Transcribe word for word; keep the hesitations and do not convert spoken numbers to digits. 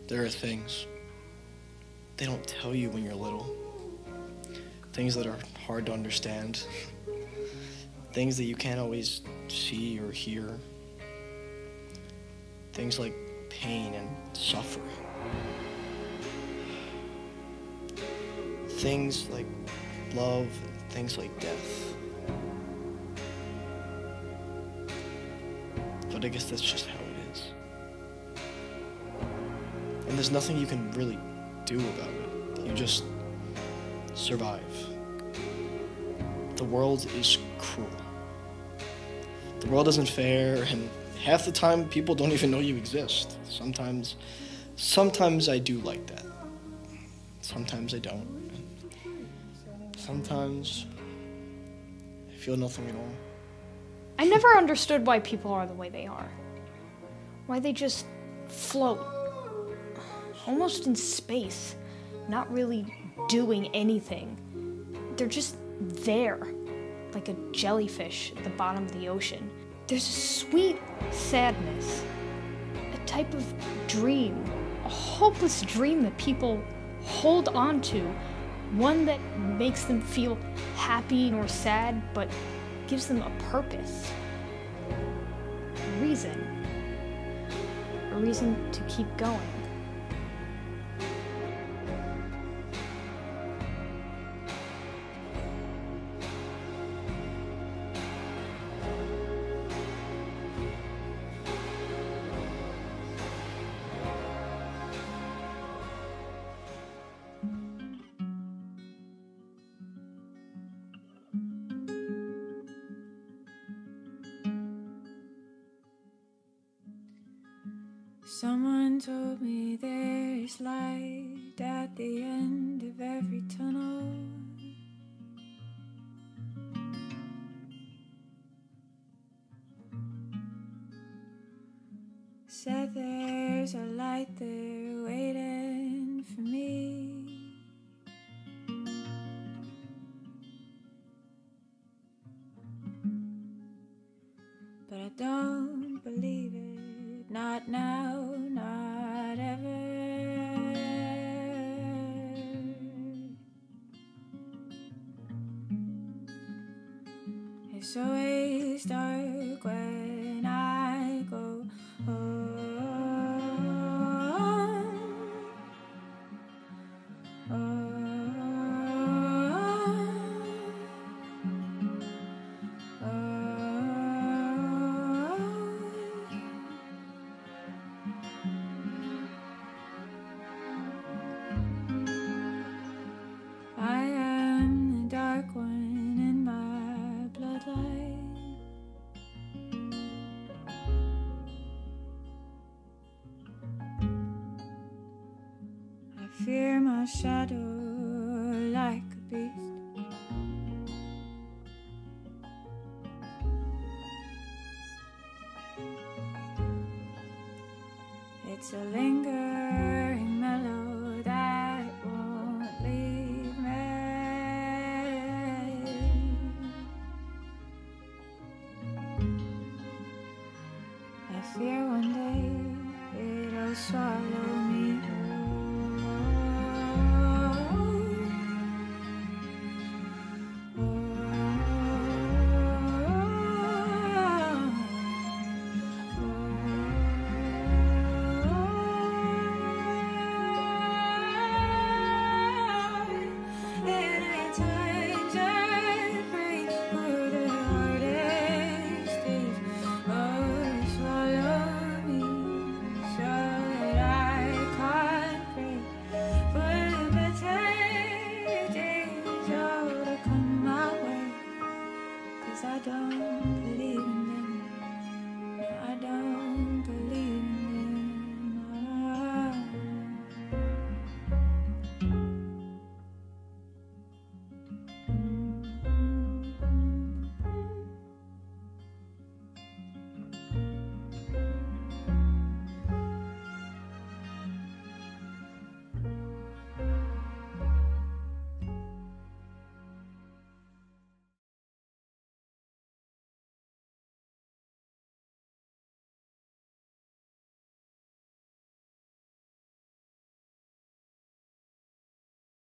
There are things they don't tell you when you're little. Things that are hard to understand. Things that you can't always see or hear. Things like pain and suffering. Things like love and things like death. But I guess that's just how it is. And there's nothing you can really do about it. You just survive. The world is cruel. The world isn't fair, and half the time people don't even know you exist. Sometimes, sometimes I do like that. Sometimes I don't. Sometimes I feel nothing at all. I never understood why people are the way they are. Why they just float, almost in space, not really doing anything. They're just there, like a jellyfish at the bottom of the ocean. There's a sweet sadness, a type of dream, a hopeless dream that people hold on to, one that makes them feel happy or sad, but gives them a purpose, a reason, a reason to keep going. Someone told me there's light at the end of every tunnel. Said there's a light there waiting for me. But I don't believe it, not now, not ever. It's always dark when I go home. I am the dark one in my bloodline. I fear my shadow like a beast.